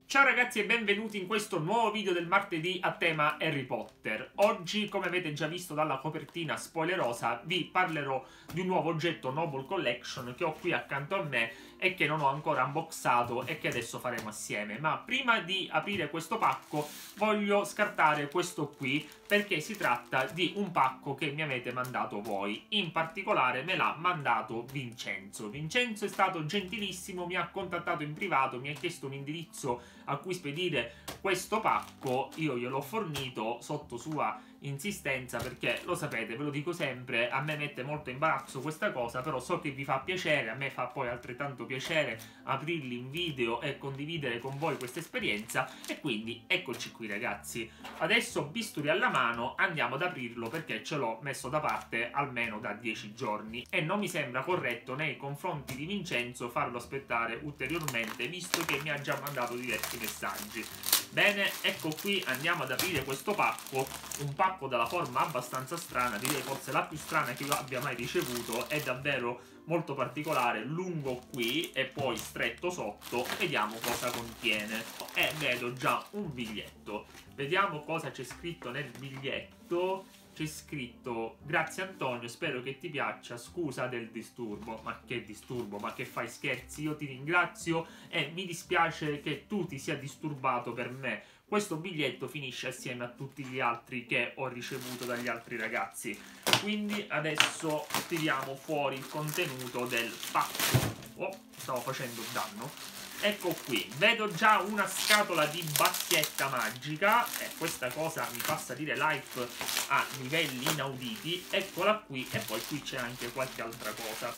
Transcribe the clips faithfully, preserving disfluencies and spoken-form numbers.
Ciao ragazzi e benvenuti in questo nuovo video del martedì a tema Harry Potter. Oggi, come avete già visto dalla copertina spoilerosa, vi parlerò di un nuovo oggetto Noble Collection che ho qui accanto a me e che non ho ancora unboxato e che adesso faremo assieme. Ma prima di aprire questo pacco voglio scartare questo qui, perché si tratta di un pacco che mi avete mandato voi. In particolare me l'ha mandato Vincenzo. Vincenzo è stato gentilissimo, mi ha contattato in privato, mi ha chiesto un indirizzo a cui spedire questo pacco. Io gliel'ho fornito sotto sua insistenza, perché lo sapete, ve lo dico sempre, a me mette molto imbarazzo questa cosa, però so che vi fa piacere, a me fa poi altrettanto piacere aprirli in video e condividere con voi questa esperienza, e quindi eccoci qui ragazzi. Adesso bisturi alla mano, andiamo ad aprirlo perché ce l'ho messo da parte almeno da dieci giorni e non mi sembra corretto nei confronti di Vincenzo farlo aspettare ulteriormente, visto che mi ha già mandato diversi messaggi. Bene, ecco qui, andiamo ad aprire questo pacco, un pacco dalla forma abbastanza strana, direi forse la più strana che io abbia mai ricevuto, è davvero molto particolare, lungo qui e poi stretto sotto. Vediamo cosa contiene. E vedo già un biglietto, vediamo cosa c'è scritto nel biglietto. C'è scritto: grazie Antonio, spero che ti piaccia, scusa del disturbo. Ma che disturbo? Ma che fai, scherzi? Io ti ringrazio e mi dispiace che tu ti sia disturbato per me. Questo biglietto finisce assieme a tutti gli altri che ho ricevuto dagli altri ragazzi. Quindi adesso tiriamo fuori il contenuto del pacco. Oh, stavo facendo danno. Ecco qui, vedo già una scatola di bacchetta magica e questa cosa mi fa salire l'hype a livelli inauditi. Eccola qui, e poi qui c'è anche qualche altra cosa.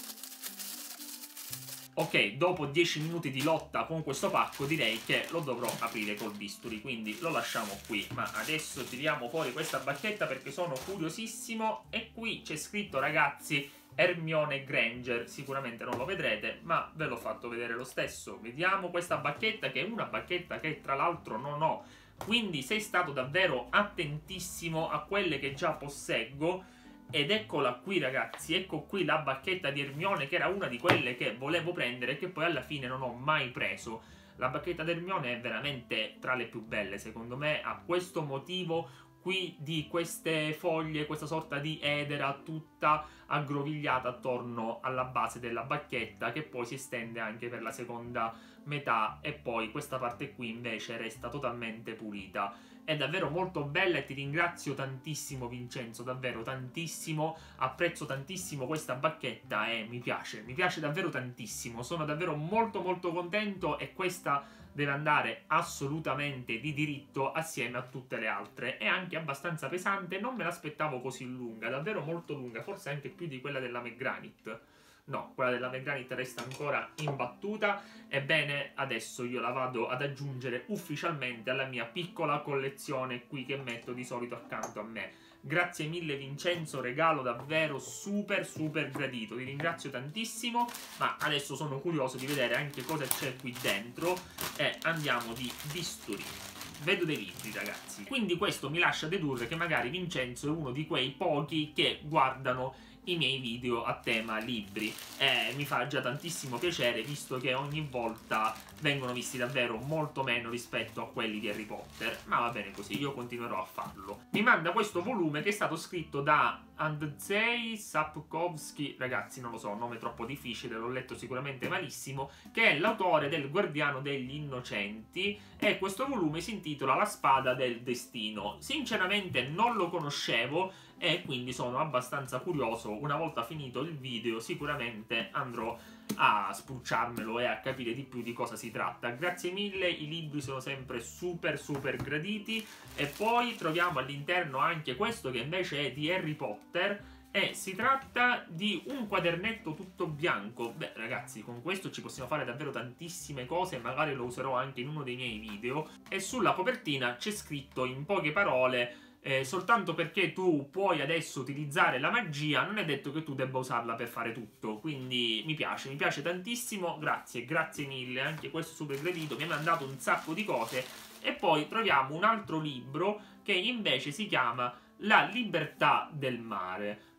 Ok, dopo dieci minuti di lotta con questo pacco direi che lo dovrò aprire col bisturi, quindi lo lasciamo qui. Ma adesso tiriamo fuori questa bacchetta perché sono curiosissimo. E qui c'è scritto ragazzi Hermione Granger, sicuramente non lo vedrete ma ve l'ho fatto vedere lo stesso. Vediamo questa bacchetta, che è una bacchetta che tra l'altro non ho, quindi sei stato davvero attentissimo a quelle che già posseggo. Ed eccola qui ragazzi, ecco qui la bacchetta di Hermione, che era una di quelle che volevo prendere e che poi alla fine non ho mai preso. La bacchetta di Hermione è veramente tra le più belle secondo me, ha questo motivo qui di queste foglie, questa sorta di edera tutta aggrovigliata attorno alla base della bacchetta, che poi si estende anche per la seconda metà, e poi questa parte qui invece resta totalmente pulita. È davvero molto bella e ti ringrazio tantissimo Vincenzo, davvero tantissimo, apprezzo tantissimo questa bacchetta e mi piace, mi piace davvero tantissimo, sono davvero molto molto contento e questa deve andare assolutamente di diritto assieme a tutte le altre. È anche abbastanza pesante, non me l'aspettavo così lunga, davvero molto lunga, forse anche più di quella della McGranit. No, quella della McGranit resta ancora imbattuta. Ebbene, adesso io la vado ad aggiungere ufficialmente alla mia piccola collezione qui che metto di solito accanto a me. Grazie mille Vincenzo, regalo davvero super super gradito, ti ringrazio tantissimo. Ma adesso sono curioso di vedere anche cosa c'è qui dentro e andiamo di bisturi. Vedo dei libri ragazzi, quindi questo mi lascia dedurre che magari Vincenzo è uno di quei pochi che guardano i miei video a tema libri, e mi fa già tantissimo piacere, visto che ogni volta vengono visti davvero molto meno rispetto a quelli di Harry Potter, ma va bene così, io continuerò a farlo. Mi manda questo volume che è stato scritto da Andrzej Sapkowski, ragazzi non lo so, nome troppo difficile, l'ho letto sicuramente malissimo, che è l'autore del Guardiano degli Innocenti, e questo volume si intitola La Spada del Destino. Sinceramente non lo conoscevo e quindi sono abbastanza curioso. Una volta finito il video sicuramente andrò a spulciarmelo e a capire di più di cosa si tratta. Grazie mille, i libri sono sempre super super graditi. E poi troviamo all'interno anche questo che invece è di Harry Potter e si tratta di un quadernetto tutto bianco. Beh ragazzi, con questo ci possiamo fare davvero tantissime cose, magari lo userò anche in uno dei miei video. E sulla copertina c'è scritto in poche parole: Eh, soltanto perché tu puoi adesso utilizzare la magia non è detto che tu debba usarla per fare tutto. Quindi mi piace, mi piace tantissimo, grazie, grazie mille, anche questo super gradito, mi ha mandato un sacco di cose. E poi troviamo un altro libro che invece si chiama La libertà del mare.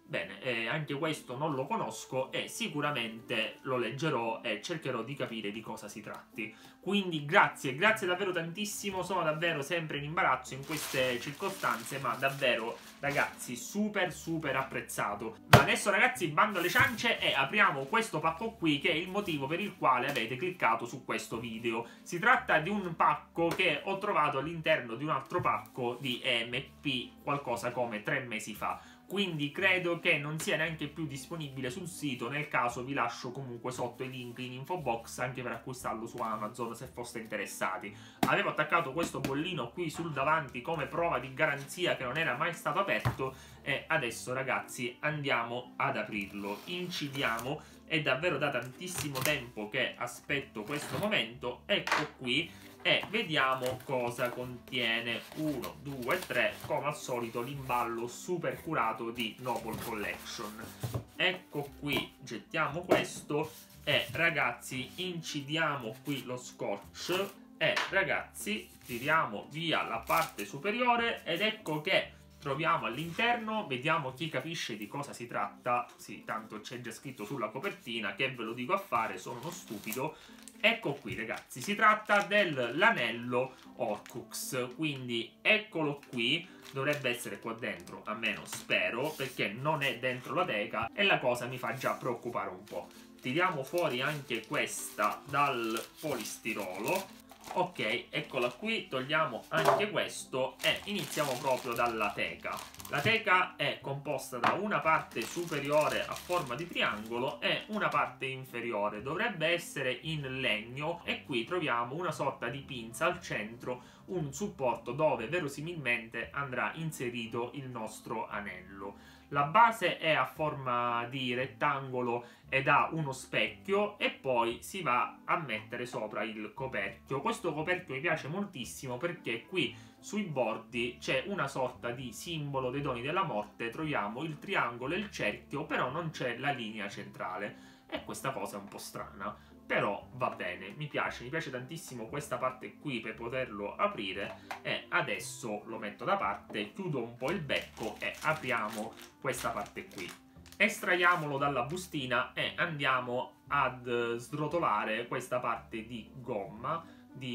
Bene, eh, anche questo non lo conosco e sicuramente lo leggerò e cercherò di capire di cosa si tratti. Quindi grazie, grazie davvero tantissimo, sono davvero sempre in imbarazzo in queste circostanze, ma davvero ragazzi super super apprezzato. Ma adesso ragazzi bando alle ciance e apriamo questo pacco qui, che è il motivo per il quale avete cliccato su questo video. Si tratta di un pacco che ho trovato all'interno di un altro pacco di E M P qualcosa come tre mesi fa. Quindi credo che non sia neanche più disponibile sul sito, nel caso vi lascio comunque sotto i link in info box anche per acquistarlo su Amazon se foste interessati. Avevo attaccato questo bollino qui sul davanti come prova di garanzia che non era mai stato aperto e adesso ragazzi andiamo ad aprirlo. Incidiamo, è davvero da tantissimo tempo che aspetto questo momento, ecco qui. E vediamo cosa contiene. Uno, due, tre, come al solito l'imballo super curato di Noble Collection. Ecco qui, gettiamo questo e ragazzi incidiamo qui lo scotch e ragazzi tiriamo via la parte superiore ed ecco che troviamo all'interno, vediamo chi capisce di cosa si tratta. Sì, tanto c'è già scritto sulla copertina, che ve lo dico a fare, sono uno stupido. Ecco qui ragazzi, si tratta dell'anello Horcrux, quindi eccolo qui, dovrebbe essere qua dentro, almeno spero, perché non è dentro la teca e la cosa mi fa già preoccupare un po'. Tiriamo fuori anche questa dal polistirolo. Ok, eccola qui, togliamo anche questo e iniziamo proprio dalla teca. La teca è composta da una parte superiore a forma di triangolo e una parte inferiore, dovrebbe essere in legno e qui troviamo una sorta di pinza al centro, un supporto dove verosimilmente andrà inserito il nostro anello. La base è a forma di rettangolo ed ha uno specchio e poi si va a mettere sopra il coperchio. Questo coperchio mi piace moltissimo perché qui sui bordi c'è una sorta di simbolo dei doni della morte, troviamo il triangolo e il cerchio, però non c'è la linea centrale e questa cosa è un po' strana. Però va bene, mi piace, mi piace tantissimo questa parte qui per poterlo aprire e adesso lo metto da parte, chiudo un po' il becco e apriamo questa parte qui. Estraiamolo dalla bustina e andiamo ad srotolare questa parte di gomma,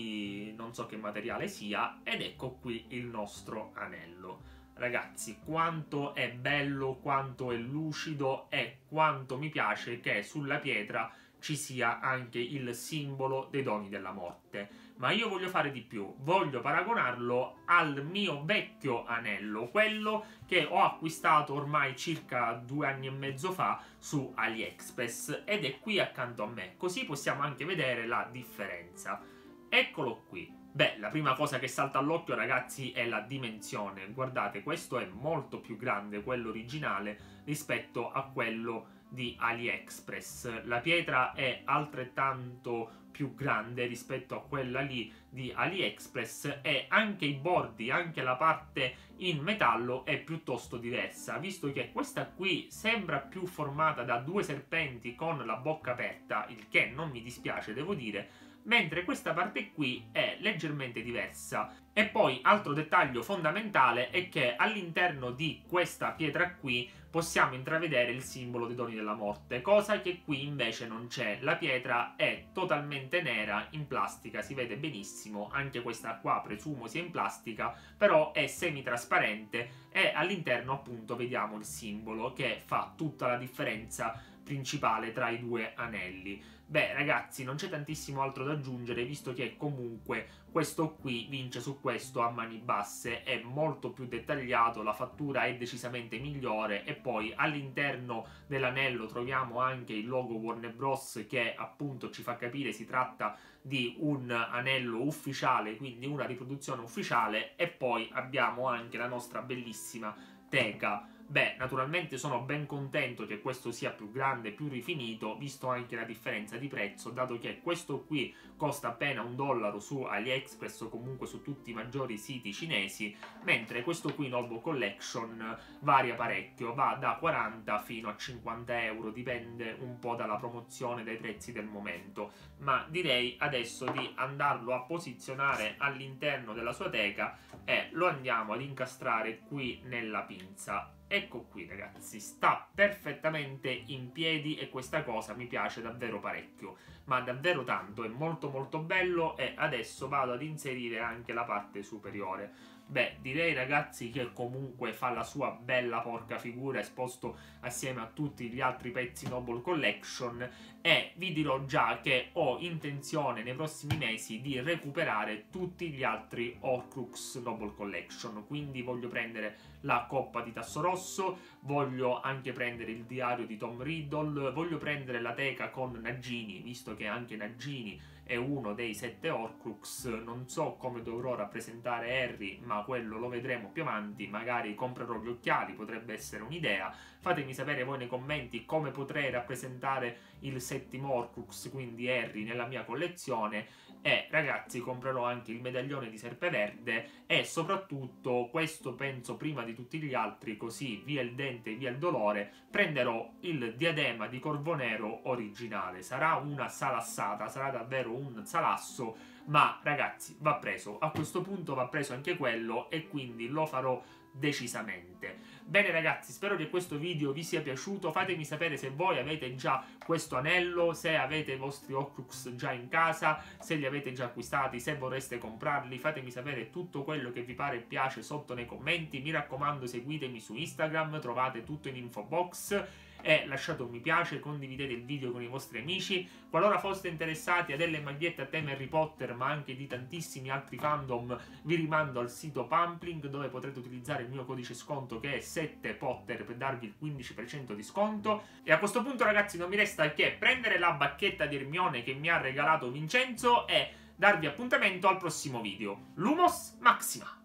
di non so che materiale sia, ed ecco qui il nostro anello. Ragazzi, quanto è bello, quanto è lucido e quanto mi piace che sulla pietra ci sia anche il simbolo dei doni della morte. Ma io voglio fare di più, voglio paragonarlo al mio vecchio anello, quello che ho acquistato ormai circa due anni e mezzo fa su AliExpress ed è qui accanto a me, così possiamo anche vedere la differenza. Eccolo qui. Beh, la prima cosa che salta all'occhio ragazzi è la dimensione, guardate, questo è molto più grande, quello originale, rispetto a quello di AliExpress. La pietra è altrettanto più grande rispetto a quella lì di AliExpress e anche i bordi, anche la parte in metallo è piuttosto diversa, visto che questa qui sembra più formata da due serpenti con la bocca aperta, il che non mi dispiace devo dire, mentre questa parte qui è leggermente diversa. E poi altro dettaglio fondamentale è che all'interno di questa pietra qui possiamo intravedere il simbolo dei doni della morte, cosa che qui invece non c'è. La pietra è totalmente nera, in plastica, si vede benissimo, anche questa qua presumo sia in plastica, però è semitrasparente e all'interno appunto vediamo il simbolo che fa tutta la differenza principale tra i due anelli. Beh ragazzi, non c'è tantissimo altro da aggiungere, visto che comunque questo qui vince su questo a mani basse, è molto più dettagliato, la fattura è decisamente migliore e poi all'interno dell'anello troviamo anche il logo Warner Bros che appunto ci fa capire si tratta di un anello ufficiale, quindi una riproduzione ufficiale, e poi abbiamo anche la nostra bellissima teca. Beh, naturalmente sono ben contento che questo sia più grande, più rifinito, visto anche la differenza di prezzo, dato che questo qui costa appena un dollaro su AliExpress o comunque su tutti i maggiori siti cinesi, mentre questo qui Noble Collection varia parecchio, va da quaranta fino a cinquanta euro, dipende un po' dalla promozione, dai prezzi del momento. Ma direi adesso di andarlo a posizionare all'interno della sua teca e lo andiamo ad incastrare qui nella pinza. ecco qui ragazzi, sta perfettamente in piedi e questa cosa mi piace davvero parecchio, ma davvero tanto, è molto molto bello. E adesso vado ad inserire anche la parte superiore. Beh, direi ragazzi che comunque fa la sua bella porca figura esposto assieme a tutti gli altri pezzi Noble Collection, e vi dirò già che ho intenzione nei prossimi mesi di recuperare tutti gli altri Horcrux Noble Collection, quindi voglio prendere la Coppa di Tasso Rosso, voglio anche prendere il diario di Tom Riddle, voglio prendere la teca con Nagini, visto che anche Nagini è uno dei sette Horcrux. Non so come dovrò rappresentare Harry, ma quello lo vedremo più avanti. Magari comprerò gli occhiali, potrebbe essere un'idea. Fatemi sapere voi nei commenti come potrei rappresentare il settimo Horcrux, quindi Harry, nella mia collezione. E ragazzi, comprerò anche il medaglione di Serpeverde e soprattutto, questo penso prima di tutti gli altri, così via il dente via il dolore, prenderò il diadema di Corvo Nero originale. Sarà una salassata, sarà davvero un salasso, ma ragazzi va preso, a questo punto va preso anche quello e quindi lo farò decisamente. Bene ragazzi, spero che questo video vi sia piaciuto, fatemi sapere se voi avete già questo anello, se avete i vostri Horcrux già in casa, se li avete già acquistati, se vorreste comprarli, fatemi sapere tutto quello che vi pare e piace sotto nei commenti. Mi raccomando, seguitemi su Instagram, trovate tutto in info box, e lasciate un mi piace, condividete il video con i vostri amici. Qualora foste interessati a delle magliette a tema Harry Potter, ma anche di tantissimi altri fandom, vi rimando al sito Pumpling, dove potrete utilizzare il mio codice sconto che è sette Potter per darvi il quindici per cento di sconto. E a questo punto ragazzi non mi resta che prendere la bacchetta di Hermione che mi ha regalato Vincenzo e darvi appuntamento al prossimo video. Lumos Maxima!